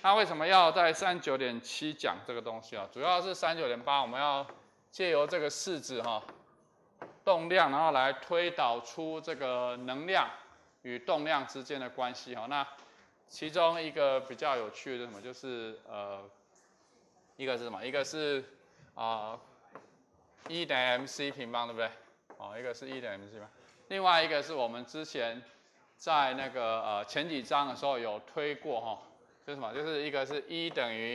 那为什么要在39.7讲这个东西啊？主要是39.8，我们要借由这个式子哈，动量，然后来推导出这个能量与动量之间的关系哈。那其中一个比较有趣的是什么？就是一个是什么？一个是E 等于 mc 平方，对不对？哦，一个是E 等于 mc 平方，另外一个是我们之前在那个前几章的时候有推过哈，就是什么？就是一个是 E 等于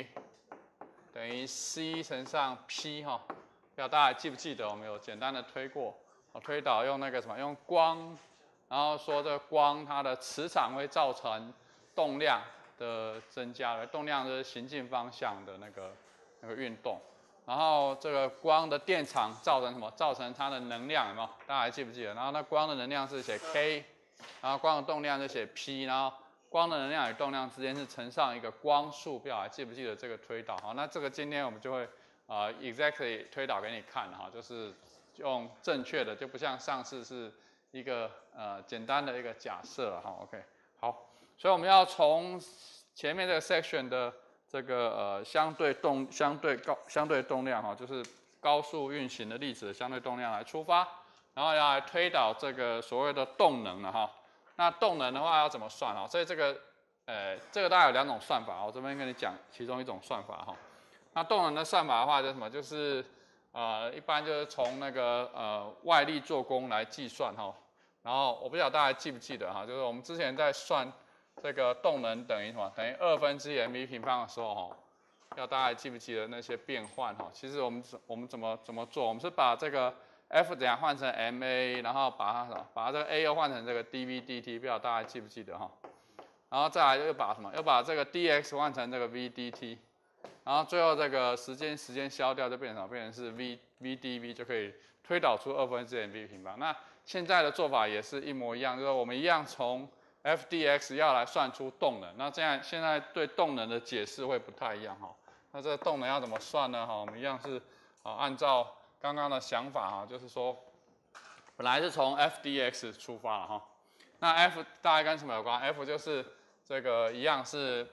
c 乘上 p 哈，不知道大家还记不记得我们有简单的推过？推导用那个什么，用光，然后说这个光它的磁场会造成动量的增加，动量就是行进方向的那个运动。然后这个光的电场造成什么？造成它的能量有没有？大家还记不记得？然后那光的能量是写 k， 然后光的动量就写 p， 然后光的能量与动量之间是乘上一个光速表，还记不记得这个推导？好，那这个今天我们就会exactly 推导给你看哈，就是用正确的，就不像上次是一个简单的一个假设哈。OK， 好，所以我们要从前面这个 section 的这个相对动量哈，就是高速运行的粒子的相对动量来出发，然后要来推导这个所谓的动能了哈。那动能的话要怎么算啊？所以这个大概有2种算法，我这边跟你讲其中一种算法哈。那动能的算法的话就是什么？就是一般就是从那个外力做功来计算哈。然后我不知道大家记不记得哈，就是我们之前在算这个动能等于什么？等于1/2 mv 平方的时候哈，要大家还记不记得那些变换哈？其实我们怎么做？我们是把这个 F 等下换成 ma， 然后把它这个 a 又换成这个 dv dt， 不知道大家记不记得哈？然后再来又把什么？又把这个 dx 换成这个 v dt， 然后最后这个时间消掉就变成什么？变成是 v dv， 就可以推导出mv 平方。那现在的做法也是一模一样，就是我们一样从 f dx 要来算出动能。那这样现在对动能的解释会不太一样哈。那这个动能要怎么算呢？哈，我们一样是按照刚刚的想法哈，就是说本来是从 f dx 出发了哈。那 f 大概跟什么有关 ？f 就是这个一样是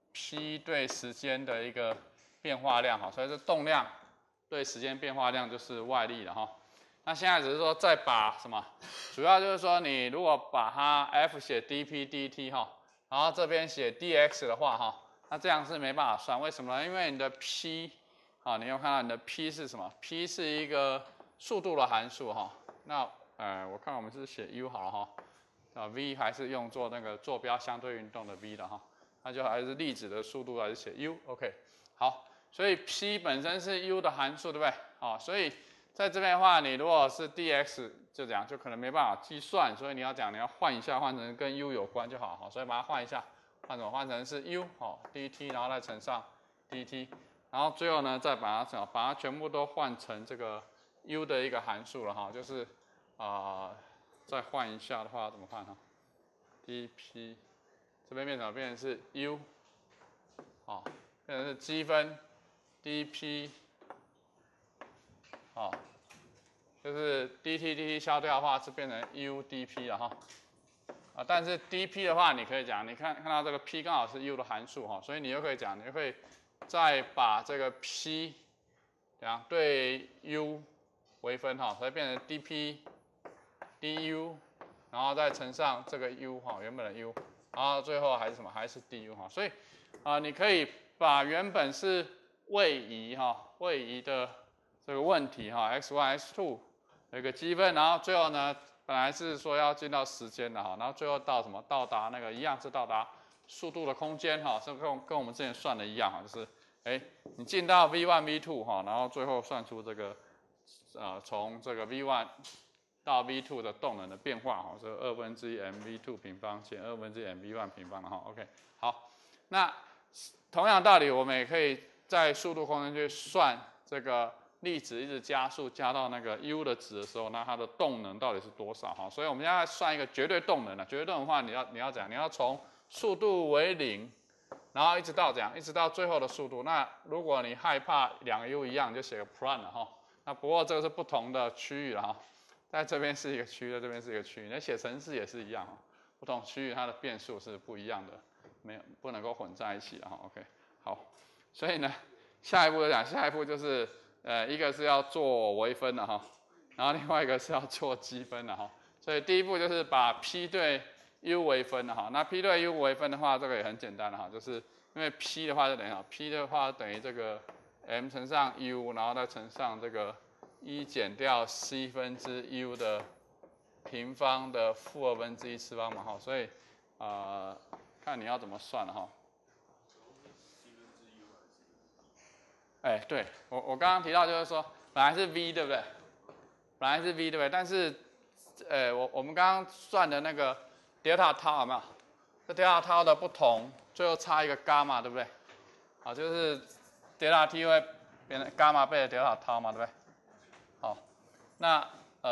p 对时间的一个变化量哈，所以这动量对时间变化量就是外力了哈。那现在只是说再把什么？主要就是说你如果把它 f 写 dp dt 哈，然后这边写 dx 的话哈，那这样是没办法算，为什么呢？因为你的 p 啊，你有看到你的 p 是什么 ？p 是一个速度的函数哈。那我看我们是写 u 好了哈。v 还是用作那个坐标相对运动的 v 的哈，那就还是粒子的速度还是写 u。OK， 好，所以 p 本身是 u 的函数，对不对？好，所以在这边的话，你如果是 dx 就这样，就可能没办法计算，所以你要换一下，换成跟 u 有关就好，好，所以把它换一下，换成是 u 好 dt， 然后再乘上 dt， 然后最后呢再把它全部都换成这个 u 的一个函数了哈，就是再换一下的话怎么换哈 ？dp 这边变成是 u， 好，变成是积分 dp， 好，就是 dt 消掉的话是变成 u dp 了哈。但是 dp 的话，你可以讲，你看到这个 p 刚好是 u 的函数哈，所以你又可以讲，你就可以再把这个 p 怎样对 u 微分哈，所以变成 dp du， 然后再乘上这个 u 哈，原本的 u， 然后最后还是什么？还是 du 哈。所以你可以把原本是位移的这个问题哈 x1 x2 有一个积分，然后最后呢本来是说要进到时间的哈，然后最后到什么？到达那个一样是到达速度的空间哈，是跟我们之前算的一样哈，就是你进到 v1 v2 哈，然后最后算出这个从这个 v1 到 v2 的动能的变化哈，是1/2 mv2 平方减1/2 mv1 平方的哈。OK， 好，那同样道理，我们也可以在速度空间去算这个粒子一直加速加到那个 u 的值的时候，那它的动能到底是多少哈？所以我们现在算一个绝对动能了。绝对动能的话，你要怎样？你要从速度为0，然后一直到怎样？一直到最后的速度。那如果你害怕2个 u 一样，就写个 prime 了哈。那不过这个是不同的区域了哈。在这边是一个区域，在这边是一个区域。那写程式也是一样哈，不同区域它的变数是不一样的没有不能够混在一起了哈。OK， 好，所以呢，下一步就是一个是要做微分的哈，然后另外一个是要做积分的哈。所以第一步就是把 P 对 U 微分的哈。那 P 对 U 微分的话，这个也很简单的哈，就是因为 P 的话就等于P 的话等于这个 M 乘上 U， 然后再乘上这个1减掉 C 分之 U 的平方的负2分之1次方嘛哈。所以看你要怎么算了哈。对我刚刚提到就是说，本来是 V 对不对？本来是 V 对不对？但是我们刚刚算的那个 delta tau 有没有？这 delta tau 的不同，最后差一个 gamma 对不对？好，就是 delta t 会变成 gamma 倍的 delta tau 嘛，对不对？好，那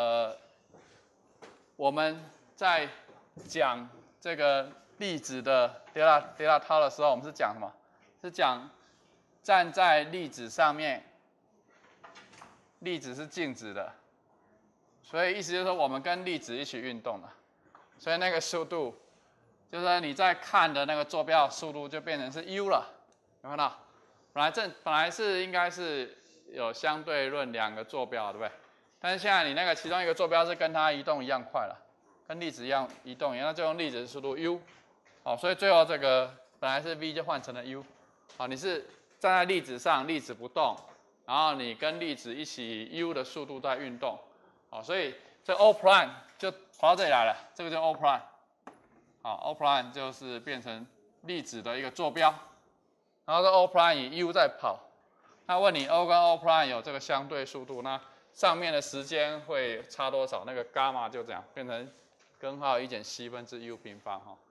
我们在讲这个粒子的 delta tau 的时候，我们是讲什么？是讲站在粒子上面，粒子是静止的，所以意思就是说我们跟粒子一起运动了，所以那个速度，就是你在看的那个坐标速度就变成是 u 了，有看到？本来是应该是有相对论2个坐标，对不对？但是现在你那个其中一个坐标是跟它移动一样快了，跟粒子一样移动一样，那就用粒子的速度 u， 好，所以最后这个本来是 v 就换成了 u， 好，你是站在粒子上，粒子不动，然后你跟粒子一起 u 的速度在运动，好，所以这 O prime 就跑到这里来了，这个叫 O prime， 好 ，O prime 就是变成粒子的一个坐标，然后这 O prime 以 u 在跑，那问你 O 跟 O prime 有这个相对速度，那上面的时间会差多少？那个 gamma 就这样变成根号1减 c 分之 u 平方哈。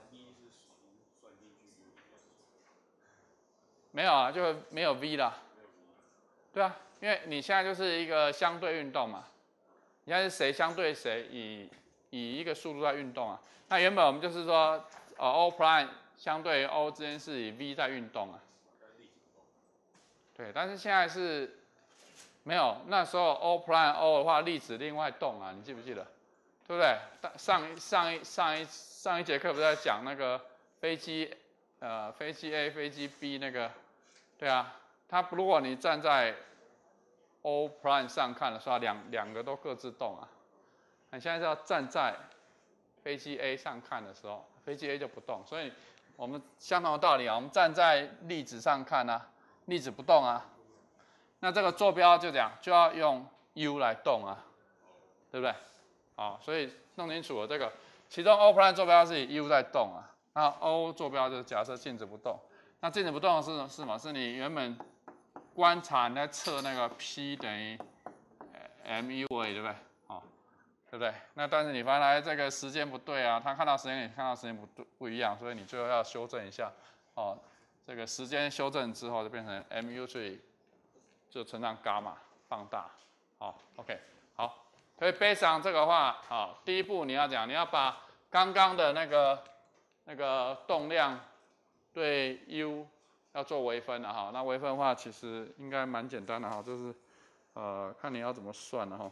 没有啊，就没有 v 啦。对啊，因为你现在就是一个相对运动嘛，你现在是谁相对谁以一个速度在运动啊。那原本我们就是说O prime 相对于 O 之间是以 v 在运动啊。对，但是现在是没有，那时候 O prime O 的话，粒子另外动啊，你记不记得？对不对？上一节课不是在讲那个飞机 A 飞机 B 那个，对啊，它如果你站在 O prime 上看的时候，两个都各自动啊。你现在是要站在飞机 A 上看的时候，飞机 A 就不动，所以我们相同的道理啊，我们站在粒子上看啊，粒子不动啊。那这个坐标就这样，就要用 u 来动啊，对不对？好，所以弄清楚了这个，其中 O prime 坐标是以 u 在动啊，那 O 坐标就是假设静止不动。那静止不动的是什么？是你原本观察你在测那个 P 等于 mu， 对不对？好，对不对？那但是你发现这个时间不对啊，他看到时间跟你看到时间不一样，所以你最后要修正一下。哦，这个时间修正之后就变成 mu 就乘上伽马放大，好 ，OK， 好，所以based on这个话，好，第一步你要把刚刚的那个动量对 u 要做微分的哈，那微分的话其实应该蛮简单的哈，就是看你要怎么算了哈。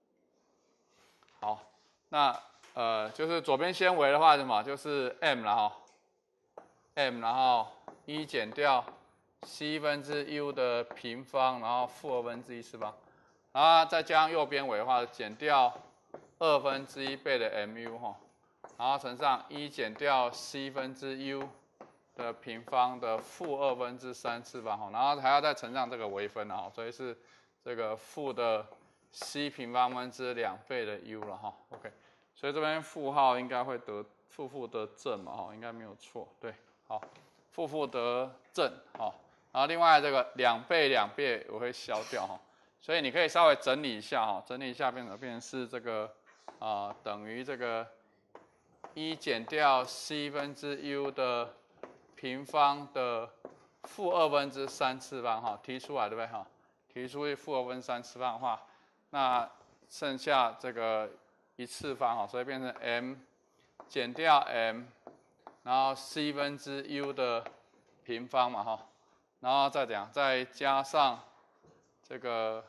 好，那就是左边纤维的话什么，就是 m 了哈 ，m 然后1减掉 c 分之 u 的平方，然后负2分之1次方，然后再加上右边尾的话，减掉2分之1倍的 mu 哈，然后乘上1减掉 c 分之 u 的平方的负2分之3次方哈，然后还要再乘上这个微分了哈，所以是这个负的 c 平方分之2倍的 u 了哈 ，OK， 所以这边负号应该会得负得正嘛哈，应该没有错，对，好，负得正哈。然后另外这个2倍我会消掉哈，所以你可以稍微整理一下哈，整理一下变成是这个等于这个1减掉 c 分之 u 的平方的负2分之3次方哈，提出来对不对哈？提出负2分之3次方的话，那剩下这个1次方哈，所以变成 m 减掉 m， 然后 c 分之 u 的平方嘛哈。然后再怎样，再加上这个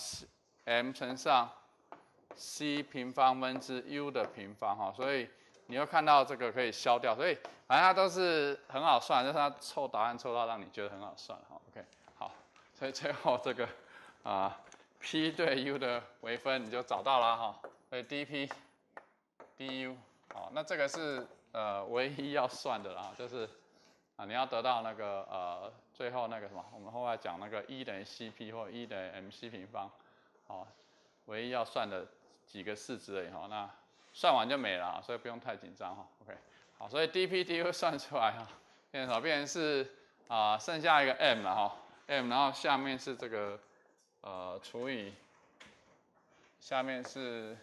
m 乘上 c 平方分之 u 的平方哈，所以你会看到这个可以消掉，所以反正它都是很好算，就是它凑答案凑到让你觉得很好算哈。OK， 好，所以最后这个P 对 U 的微分你就找到了哈。所以 dP du， 好，那这个是唯一要算的啦，就是你要得到那个最后那个什么，我们后来讲那个 E 等于 CP 或 E 等于 MC 平方，好，唯一要算的几个式子而已哈。那算完就没了，所以不用太紧张哈。OK， 好，所以 dP du 算出来哈，变成什么？变成是剩下一个 m 了哈 ，m， 然后下面是这个除以下面是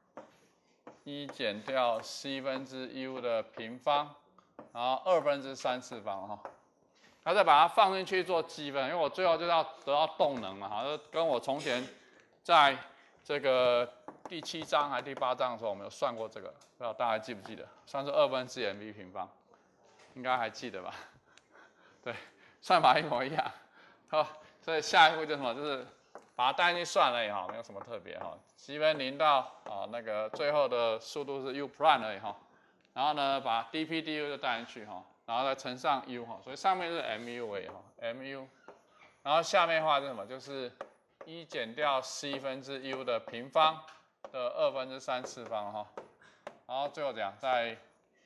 1减掉 c 分之 u 的平方，然后2分之3次方哈。然后再把它放进去做积分，因为我最后就要得到动能嘛，哈，跟我从前在这个第7章还是第8章的时候，我们有算过这个，不知道大家记不记得？算是2分之 mv 平方，应该还记得吧？对，算法一模一样。好，所以下一步就是什么？就是把它带进去算了以后，没有什么特别哈，积分0到那个最后的速度是 u prime 而已哈。然后呢，把 dP du 就带进去哈。然后再乘上 u 哈，所以上面是 mu 而已哈 ，mu， 然后下面的话是什么？就是1减掉 c 分之 u 的平方的2分之3次方哈，然后最后怎样？再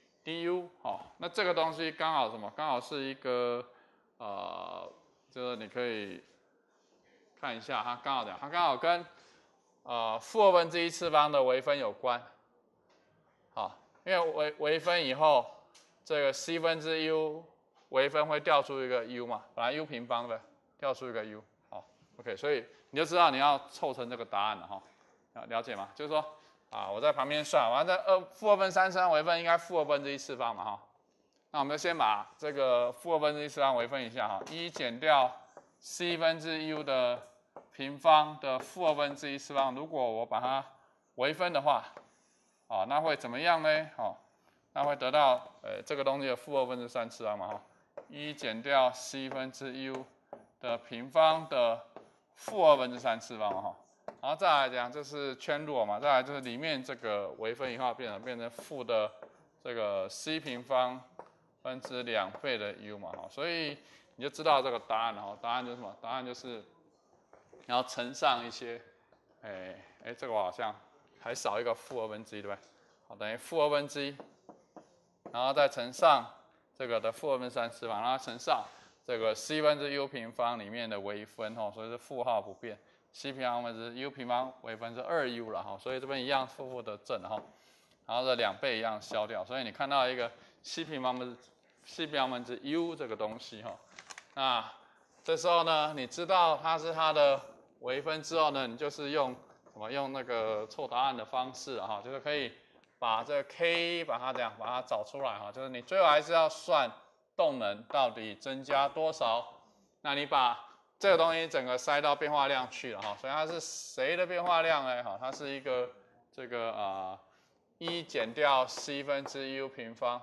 du 哈，那这个东西刚好什么？刚好是一个就是你可以看一下，它刚好怎样？它刚好跟负2分之1次方的微分有关，好，因为微分以后。这个 c 分之 u 微分会调出一个 u 嘛，本来 u 平方的调出一个 u， 好 ，OK， 所以你就知道你要凑成这个答案了哈，了解吗？就是说我在旁边算，完了负2分3次方微分应该负2分之1次方嘛哈，那我们就先把这个负2分之1次方微分一下哈，1减掉 c 分之 u 的平方的负2分之1次方，如果我把它微分的话，那会怎么样呢？那会得到这个东西的负2分之3次方嘛哈，1减掉 c 分之 u 的平方的负2分之3次方哈，然后再来讲就是圈入嘛，再来就是里面这个微分以后变成负的这个 c 平方分之2倍的 u 嘛哈，所以你就知道这个答案了哈，答案就是什么？答案就是你要乘上一些，这个我好像还少一个负2分之1对不对？好，等于负2分之1。然后再乘上这个的负2分之3次方，然后乘上这个 c 分之 u 平方里面的微分哈，所以是负号不变 ，c 平方分之 u 平方微分是2u 了哈，所以这边一样负的正哈，然后这2倍一样消掉，所以你看到一个 c 平方分之 u 这个东西哈，那这时候呢，你知道它是它的微分之后呢，你就是用用那个凑答案的方式哈，就是可以。把这个 k 把它找出来哈，就是你最后还是要算动能到底增加多少，那你把这个东西整个塞到变化量去了哈，所以它是谁的变化量呢？哈，它是一个这个1减掉 c 分之 u 平方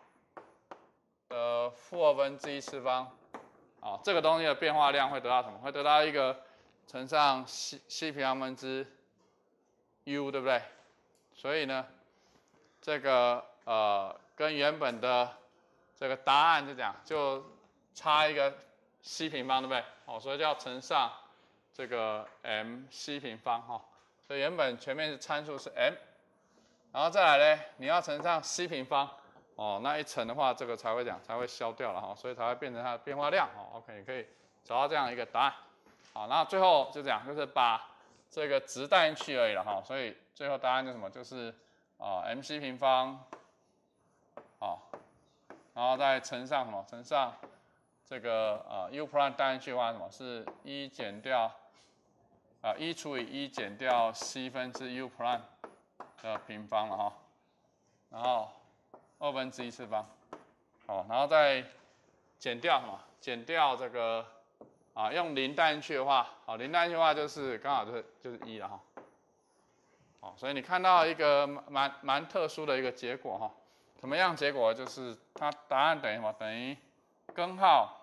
的负2分之1次方，这个东西的变化量会得到什么？会得到一个乘上 c 平方分之 u， 对不对？所以呢？这个跟原本的这个答案是这样，就差一个 c 平方，对不对？所以就要乘上这个 mc 平方哈。所以原本前面是参数是 m， 然后再来呢，你要乘上 c 平方那一乘的话，这个才会消掉了哈，所以才会变成它的变化量OK， 可以找到这样一个答案。好，那最后就这样，就是把这个值带进去而已了哈。所以最后答案是什么？就是mc 平方，然后再乘上什么？乘上这个u prime 带进去的话，什么是1减掉1除以1减掉 c 分之 u prime 的平方了哈，然后2分之1次方，然后再减掉什么？减掉这个用0带进去的话，0带进去的话就是刚好就是1了哈。所以你看到一个蛮特殊的一个结果哈，什么样结果？就是它答案等于什么？等于根号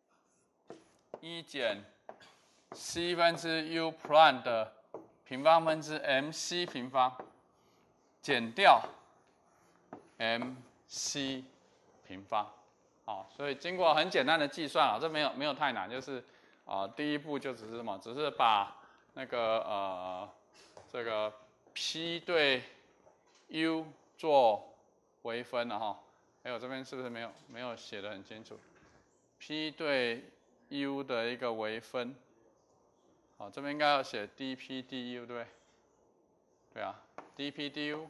1减 c 分之 u prime 的平方分之 mc 平方减掉 mc 平方。好，所以经过很简单的计算啊，这没有太难，就是第一步就只是什么，只是把那个这个 p 对 u 做微分了哈。还有这边是不是没有写的很清楚 ？p 对 u 的一个微分，好，这边应该要写 dp du 对不对？对啊 ，dp du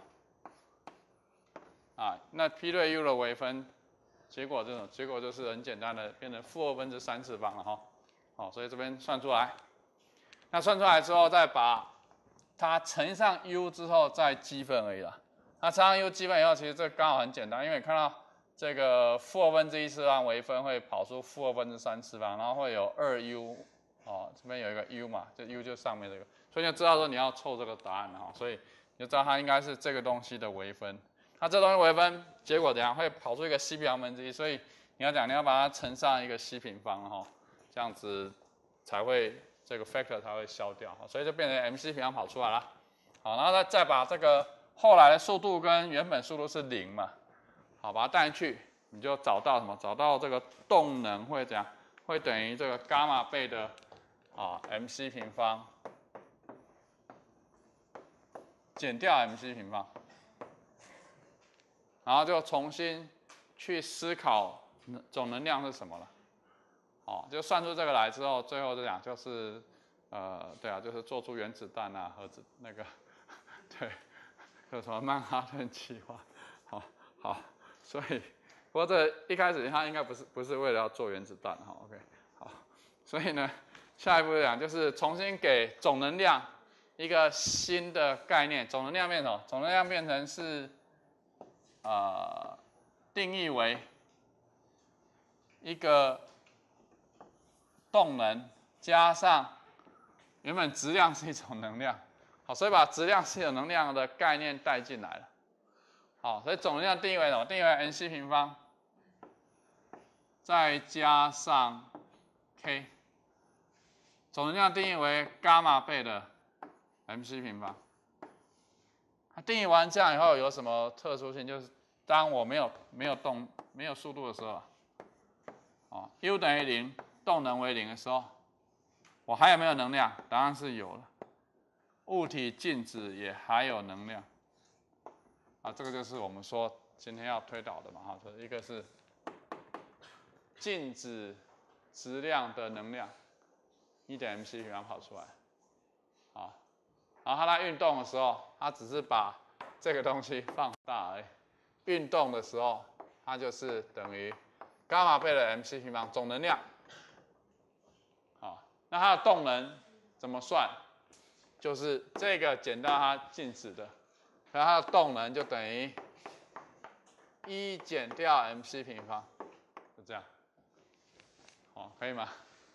那 p 对 u 的微分，结果就是很简单的，变成-2/3次方了哈。好，所以这边算出来，那算出来之后再把它乘上 u 之后再积分而已啦。那乘上 u 积分以后，其实这刚好很简单，因为你看到这个-1/4次方微分会跑出-2/3次方，然后会有2u，这边有一个 u 嘛，就 u 就上面这个，所以就知道说你要凑这个答案了哈，所以你就知道它应该是这个东西的微分。那这东西微分结果怎样？会跑出一个 c 平方分之一，所以你要把它乘上一个 c 平方哈，这样子才会这个 factor 才会消掉，所以就变成 mc 平方跑出来了。好，然后再把这个后来的速度跟原本速度是0嘛，好，把它带进去，你就找到什么？找到这个动能会怎样？会等于这个伽马倍的mc 平方减掉 mc 平方，然后就重新去思考总能量是什么了。就算出这个来之后，最后这样就是对啊，就是做出原子弹啊，核子那个对，有什么曼哈顿计划，好，所以不过这一开始它应该不是为了要做原子弹哈 ，OK， 好，所以呢，下一步讲就是重新给总能量一个新的概念，总能量变成什么？总能量变成是定义为一个动能加上原本质量是一种能量，好，所以把质量是一种能量的概念带进来了。好，所以总能量定义为什么？定义为 mc 平方再加上 k， 总能量定义为伽马倍的 mc 平方。定义完这样以后有什么特殊性？就是当我没有速度的时候，u 等于0，动能为0的时候，我还有没有能量？答案是有了。物体静止也还有能量。这个就是我们说今天要推导的嘛，一个是静止质量的能量，1等于 mc 平方跑出来，然后它在运动的时候，它只是把这个东西放大而已。运动的时候，它就是等于伽马倍的 mc 平方总能量。那它的动能怎么算？就是这个减到它静止的，然后它的动能就等于1减掉 mc 平方，就这样。可以吗？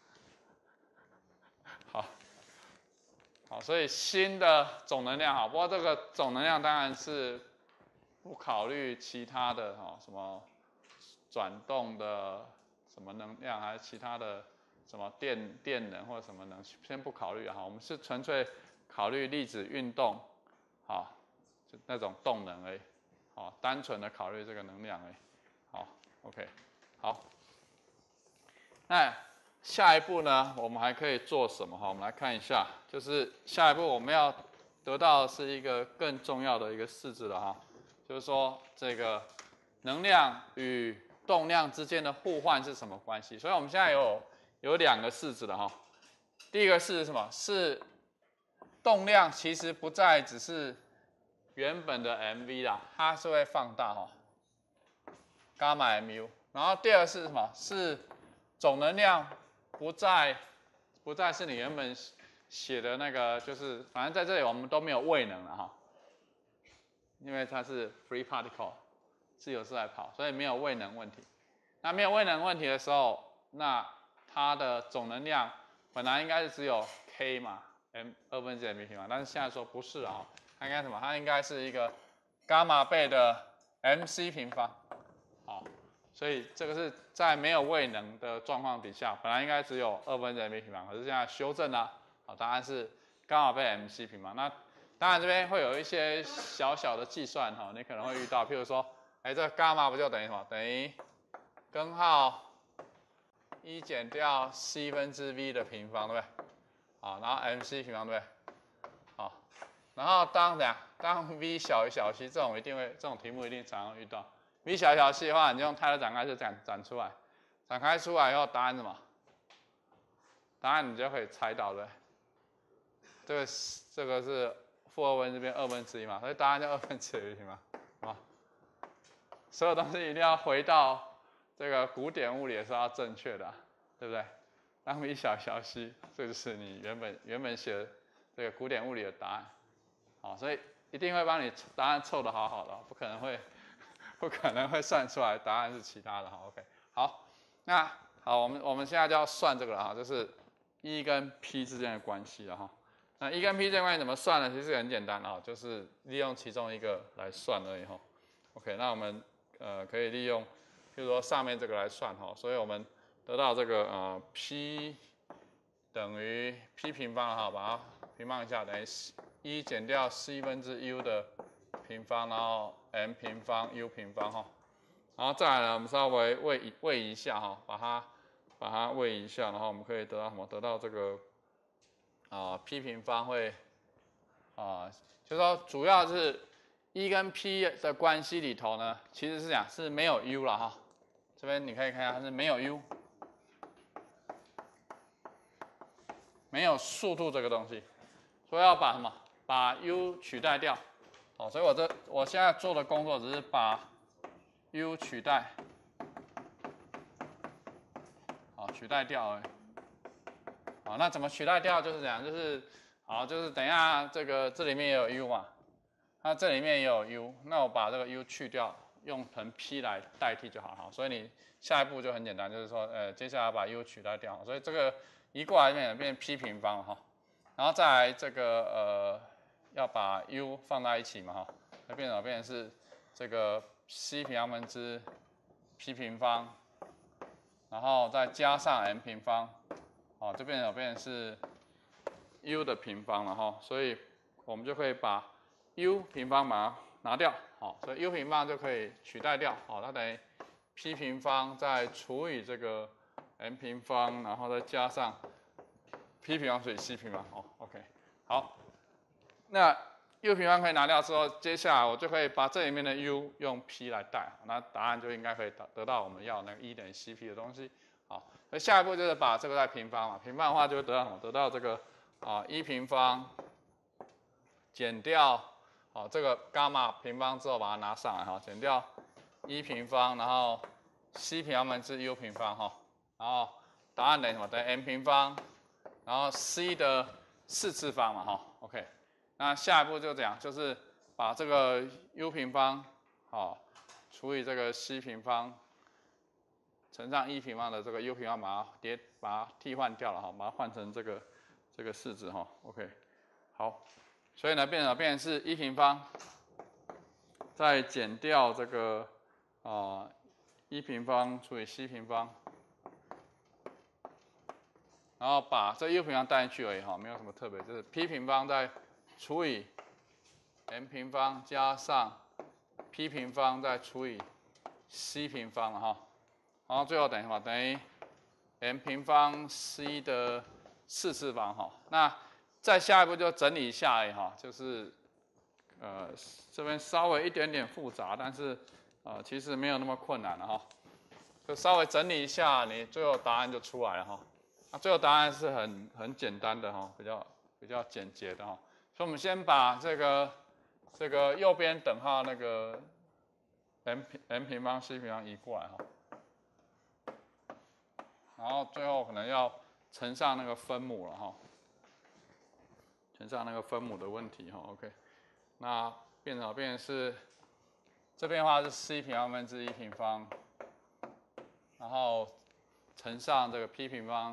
好，所以新的总能量不过这个总能量当然是不考虑其他的什么转动的什么能量，还是其他的什么电能或者什么能，先不考虑我们是纯粹考虑粒子运动，就那种动能而已，单纯的考虑这个能量而已。好 ，OK， 好，那下一步呢，我们还可以做什么？我们来看一下，就是下一步我们要得到的是一个更重要的一个式子了就是说这个能量与动量之间的互换是什么关系？所以我们现在有2个式子了第一个式是什么？是动量其实不再只是原本的 mv 啦，它是会放大伽马 mu。然后第二是什么？是总能量不再是你原本写的那个，就是反正在这里我们都没有位能了因为它是 free particle 自由自在跑，所以没有位能问题。那没有位能问题的时候，那它的总能量本来应该是只有 k 嘛 m/2mv 平方，但是现在说不是它应该什么？它应该是一个伽马倍的 mc 平方所以这个是在没有位能的状况底下，本来应该只有2/mv平方，可是现在修正了答案是伽马倍 mc 平方。那当然这边会有一些小小的计算哈，你可能会遇到，譬如说，哎，这个伽马不就等于什么？等于根号1减掉 c 分之 v 的平方，对不对？好，然后 mc 平方，对不对？好，然后当 v 小于小 c， 这种题目一定常常遇到。v 小于小 c 的话，你就用泰勒展开式展出来，展开出来以后，答案是什么？答案你就可以猜到了。这个是负2分之边1/2嘛，所以答案就1/2平方，好吧？所有东西一定要回到这个古典物理的时候要正确的，对不对？当 v 小于小 c， 这就是你原本写的这个古典物理的答案。好，所以一定会帮你答案凑得好好的，不可能会算出来答案是其他的。好 ，OK， 好，那好，我们现在就要算这个了哈，就是 E 跟 P 之间的关系了哈。那 E 跟 P 之间的关系怎么算呢？其实很简单啊，就是利用其中一个来算而已哈。OK， 那我们可以利用，譬如说上面这个来算哈，所以我们得到这个P 等于 P 平方哈，把它平方一下，等于1减掉 c 分之 u 的平方，然后 m 平方 u 平方哈，然后再来呢，我们稍微位移一下哈，把它位移一下，然后我们可以得到什么？得到这个p 平方会就是说主要是 E 跟 P 的关系里头呢，其实是讲是没有 u 了哈，这边你可以看一下它是没有 u， 没有速度这个东西，所以要把什么？把 u 取代掉，所以我现在做的工作只是把 u 取代，取代掉而已。好，那怎么取代掉？就是这样，就是等一下这里面也有 u 嘛，那这里面也有 u， 那我把这个 u 去掉，用成 p 来代替就好。好，所以你下一步就很简单，就是说接下来把 u 取代掉，所以这个移过来变成 p 平方了哈，然后再来这个要把 u 放在一起嘛哈，那变成是这个 c 平方分之 p 平方，然后再加上 m 平方，这变成是 u 的平方了哈，所以我们就可以把 u 平方把它拿掉，所以 u 平方就可以取代掉，它等于 p 平方再除以这个 m 平方，然后再加上 p 平方除以 c 平方，OK， 好，那 u 平方可以拿掉之后，接下来我就可以把这里面的 u 用 p 来代，那答案就应该可以得到我们要那个 E 等于 cp 的东西。好，那下一步就是把这个再平方嘛，平方的话就会得到什么？得到这个1平方减掉这个伽马平方之后把它拿上来减掉1平方，然后 c 平方分之 u 平方然后答案等于什么？等于 m 平方，然后 c 的4次方嘛OK。那下一步就这样，就是把这个 u 平方除以这个 c 平方乘上1平方的这个 u 平方，把它替换掉了把它换成这个式子OK。好，所以呢变成是1平方，再减掉这个1平方除以 c 平方，然后把这 u 平方带进去而已没有什么特别，就是 p 平方再除以 m 平方加上 p 平方再除以 c 平方了然后最后等于什么？等于 m 平方 c 的4次方那再下一步就整理一下而已就是这边稍微一点点复杂，但是其实没有那么困难了就稍微整理一下，你最后答案就出来了那最后答案是很简单的比较简洁的所以我们先把这个右边等号那个 m 平方 c 平方移过来然后最后可能要乘上那个分母了乘上那个分母的问题OK。那变成是这边的话是 c 平方分之1平方，然后乘上这个 p 平方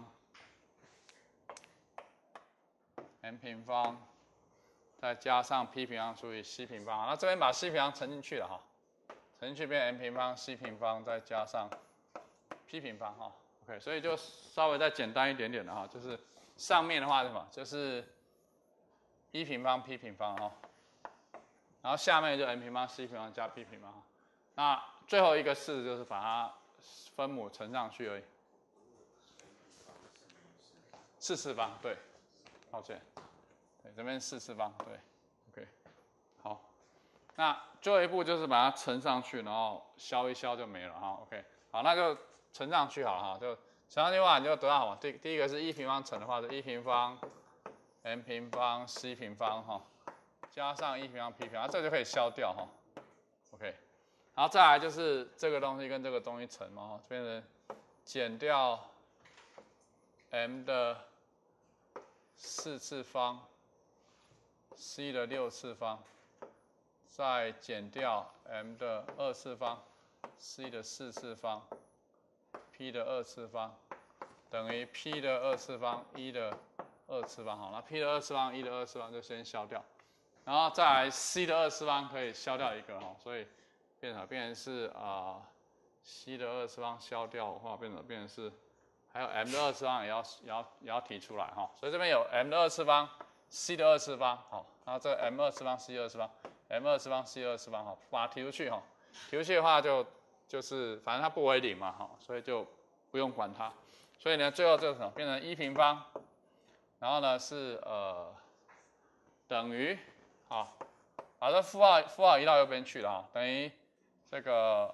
m 平方，再加上 p 平方除以 c 平方，那这边把 c 平方乘进去了乘进去变 m 平方 c 平方，再加上 p 平方OK， 所以就稍微再简单一点点的就是上面的话是什么？就是 ，E 平方 P 平方哈，然后下面就 m 平方 C 平方加 P 平方，那最后一个式就是把它分母乘上去而已。4次方，对，抱歉，对，这边4次方，对 ，OK， 好，那最后一步就是把它乘上去，然后消一消就没了哈 ，OK， 好，那就乘上去好了哈，就乘上去的话你就得到什么？第一个是E平方乘的话是E平方 m 平方 C 平方哈，加上E平方 P 平方，这就可以消掉哈 ，OK， 然后再来就是这个东西跟这个东西乘嘛哈，变成减掉 m 的4次方 ，c 的6次方，再减掉 m 的2次方 ，c 的4次方 ，p 的2次方，等于 p 的2次方，1的2次方。好，那 p 的2次方，1的2次方就先消掉，然后再来 c 的2次方可以消掉一个哈，所以变成是c 的2次方消掉的话，变成是。还有 m 的2次方也要提出来哈，所以这边有 m 的2次方 ，c 的2次方，好，然后这个 m 2次方 c 2次方 ，m 2次方 c 2次方，好，把它提出去哈，提出去的话就是反正它不为0嘛哈，所以就不用管它，所以呢最后这个什么变成1平方，然后呢是等于好，把这负号移到右边去了哈，等于这个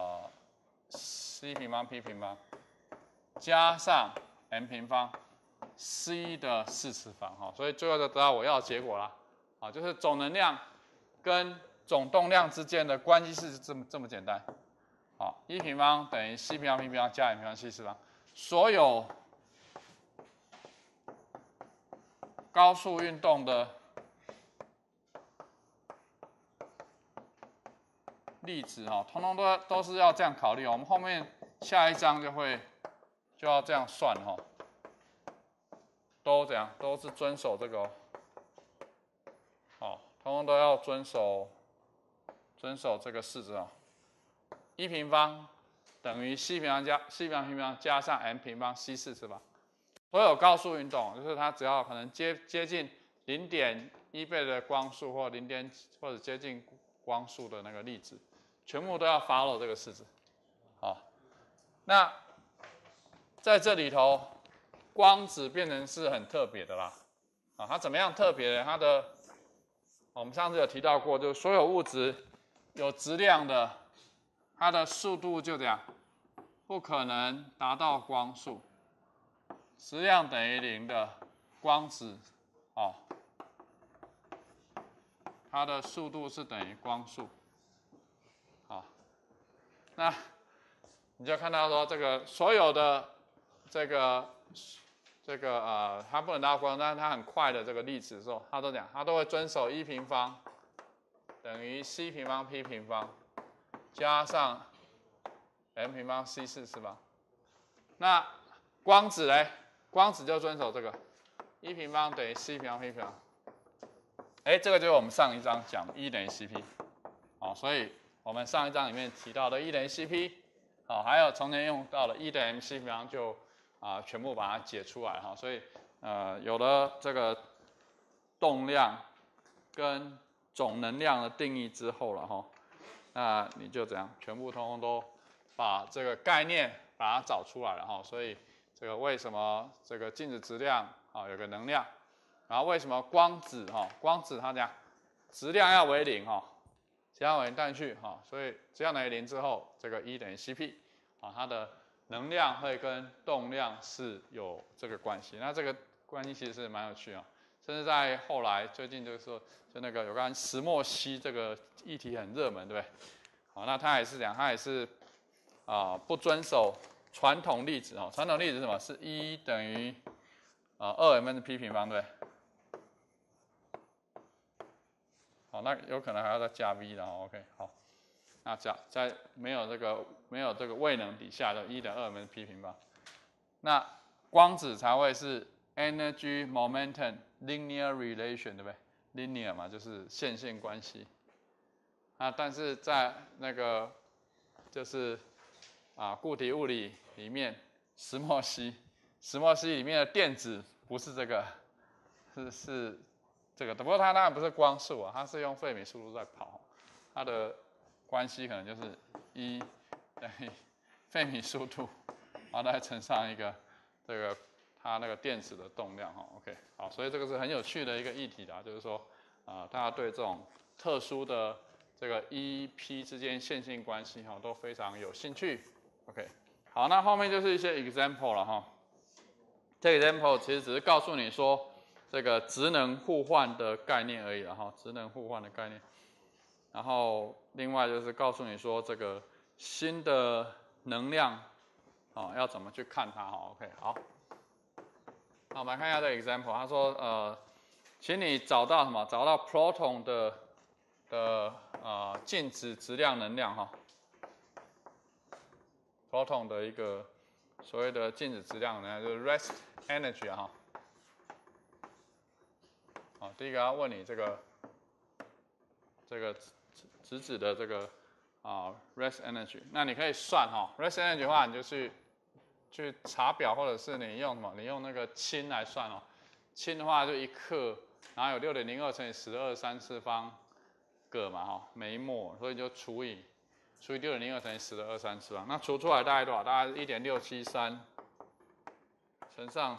c 平方 P 平方。加上 m 平方 c 的4次方哈，所以最后就得到我要的结果啦，啊，就是总能量跟总动量之间的关系是这么简单，好，E平方等于 c 平方 P 平方加 m 平方 C 次方，所有高速运动的粒子哈，通通都是要这样考虑哦，我们后面下一章就要这样算哈，都怎样？都是遵守这个哦，好，通通都要遵守这个式子哦。1平方等于 c 平方加 c 平方 P 平方加上 m 平方 c 4次方。所有高速运动，就是它只要可能接近0.1倍的光速或或者接近光速的那个粒子，全部都要 follow 这个式子。好，那在这里头，光子变成是很特别的啦。啊，它怎么样特别呢？我们上次有提到过，就是所有物质有质量的，它的速度就这样，不可能达到光速。质量等于0的光子，哦，它的速度是等于光速。好，那你就看到说，这个所有的它不能达到光，但是它很快的这个粒子的时候，它都会遵守E平方等于 c 平方 P 平方加上 m 平方 C 4次方。那光子嘞？光子就遵守这个 E 平方等于 c 平方 P 平方。这个就是我们上一章讲 E 等于 Cp， 好，所以我们上一章里面提到的 E 等于 Cp， 好，还有从前用到的 E 等于 mc 平方就全部把它解出来哈，所以有了这个动量跟总能量的定义之后了哈，那你就怎样，全部通通都把这个概念把它找出来了哈，所以这个为什么这个静止质量有个能量，然后为什么光子光子它这样质量要为0哈，质量为0带去哈，所以质量等于0之后，这个 E 等于 Cp 它的能量会跟动量是有这个关系，那这个关系其实是蛮有趣啊，甚至在后来最近就是说，就那个有关石墨烯这个议题很热门，对不对？好，那它也是讲，它也是不遵守传统粒子传统粒子是什么？是 E 等于2mp 平方，对不对？好，那有可能还要再加 v 的，OK， 好。那在没有这个位能底下的1等于2mp 平方，那光子才会是 energy momentum linear relation， 对不对 ？linear 嘛，就是线性关系。但是在那个就是固体物理里面，石墨烯里面的电子不是这个，是这个，不过它当然不是光速啊，它是用费米速度在跑，它的关系可能就是1等于费米速度，然后再乘上一个这个它那个电子的动量哈。OK， 好，所以这个是很有趣的一个议题啦，就是说大家对这种特殊的这个 EP 之间线性关系哈都非常有兴趣。OK， 好，那后面就是一些 example 了哈。这个 example 其实只是告诉你说这个质能互换的概念而已了哈，质能互换的概念。然后另外就是告诉你说这个新的能量要怎么去看它哈。OK， 好，那我们来看一下这个 example， 他说请你找到什么？找到 proton 的静止质量能量哈。proton 的一个所谓的静止质量能量就是 rest energy 哈。好，第一个要问你这个质子的这个rest energy， 那你可以算哈 rest energy 的话，你就去查表，或者是你用什么？你用那个氢来算哦。氢的话就1克，然后有 6.02 乘以10^24个嘛哈，每一摩，所以就除以 6.02 乘以10^24，那除出来大概多少？大概 1.673乘上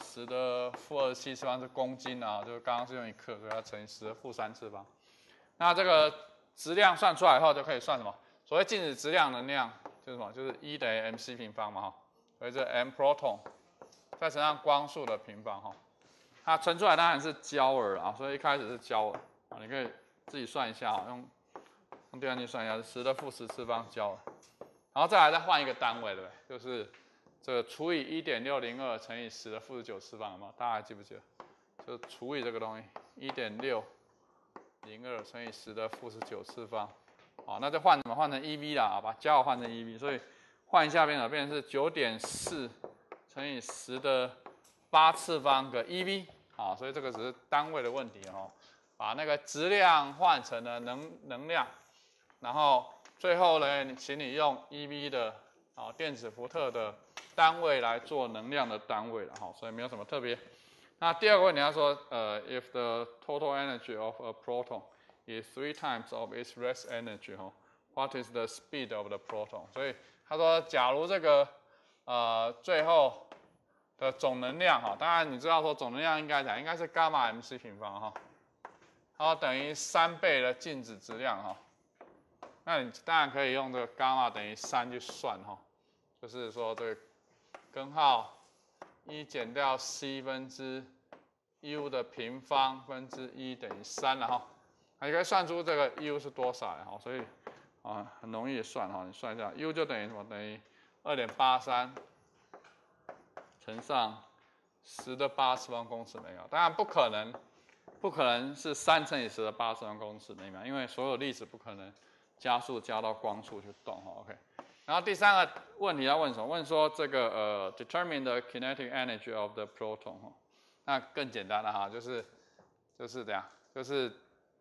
10^-27是公斤啊，就是刚刚是用1克，所以要乘以10^-3。那这个质量算出来以后，就可以算什么？所谓静止质量能量就是什么？就是1等于 mc 平方嘛哈，所以这 m proton 再乘上光速的平方哈，它乘出来当然是焦耳啊，所以一开始是焦耳啊，你可以自己算一下哈，用计算机算一下，是10^14焦耳，然后再换一个单位，对不对？就是这个除以 1.602 乘以10^-9有没有？大家还记不记得？就除以这个东西 1.602 乘以10^-9，好，那就换什么？换成 eV 啦，好吧，焦耳换成 eV， 所以换一下变成是 9.4 乘以10^8个 eV， 好，所以这个只是单位的问题哦。把那个质量换成了能量，然后最后呢，请你用 eV 的电子伏特的单位来做能量的单位了哈，所以没有什么特别。那第二个问题他说if the total energy of a proton is 3 times of its rest energy what is the speed of the proton？ 所以他说，假如这个最后的总能量哈，当然你知道说总能量应该是伽马 mc 平方哈，然后等于3倍的静止质量哈，那你当然可以用这个伽马等于3去算哈，就是说这个根号1减掉 c 分之 u 的平方分之1等于3了哈，你可以算出这个 u 是多少哈，所以很容易算哈，你算一下 u 就等于什么？等于 2.83乘上10^80公尺每秒，当然不可能是3乘以10^80公尺每秒，因为所有粒子不可能加速加到光速去动哈。OK， 然后第三个问题要问什么？问说这个determine the kinetic energy of the proton 哈，那更简单了哈，就是这样，就是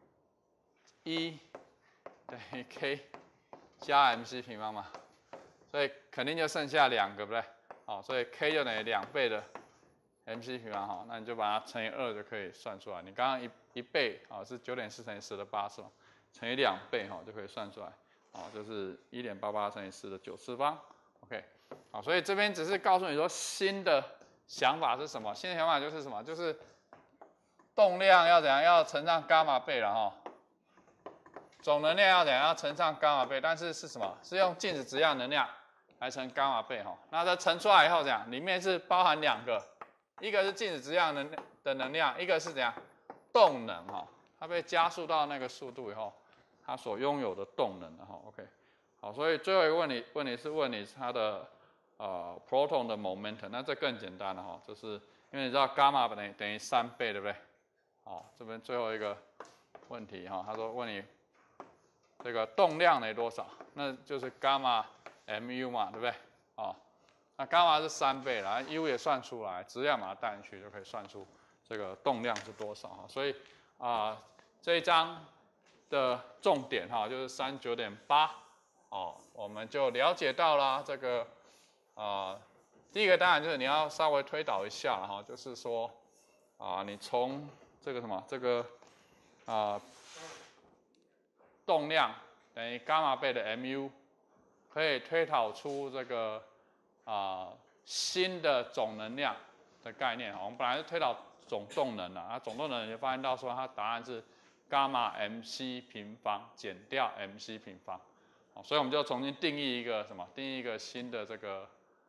1等于 k 加 mc 平方嘛，所以肯定就剩下2个，对不对？好，所以 k 就等于2倍的 mc 平方哈，那你就把它乘以2就可以算出来。你刚刚一倍是 9.4 乘以10^8乘以2倍就可以算出来，就是 1.88乘以10^9。OK， 好，所以这边只是告诉你说新的想法是什么？新的想法就是什么？就是动量要怎样？要乘上伽马倍了哈。总能量要怎样？要乘上伽马倍，但是什么？是用静止质量能量来乘伽马倍哈。那这乘出来以后怎样？里面是包含2个，一个是静止质量的能量，一个是怎样？动能哈。它被加速到那个速度以后，它所拥有的动能哈。OK， 好，所以最后一个问题是问你它的proton 的 momentum， 那这更简单了哈，就是因为你知道伽马等于3倍，对不对？好，这边最后一个问题哈，他说问你这个动量等于多少？那就是伽马 mu 嘛，对不对？那伽马是3倍啦 ，u 也算出来，质量把它带进去就可以算出这个动量是多少哈。所以这一章的重点哈就是 39.8 我们就了解到了这个第一个当然就是你要稍微推导一下哈，就是说你从这个什么这个动量等于伽马倍的 mu， 可以推导出这个新的总能量的概念。我们本来是推导总动能的，总动能你就发现到说它答案是伽马 mc 平方减掉 mc 平方。所以我们就重新定义一个什么？定义一个新的这个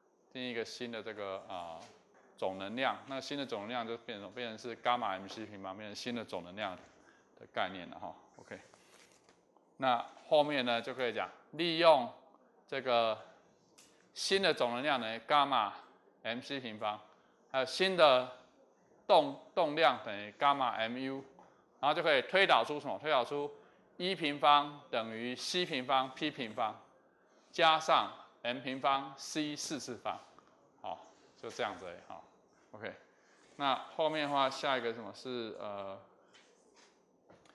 总能量。那新的总能量就变成是伽马 mc 平方，变成新的总能量的概念了哈。OK， 那后面呢就可以讲利用这个新的总能量等于伽马 mc 平方，还有新的动量等于伽马 mu， 然后就可以推导出什么？推导出E平方等于 c 平方 p 平方加上 m 平方 c 4次方，好，就这样子好 ，OK。那后面的话，下一个什么是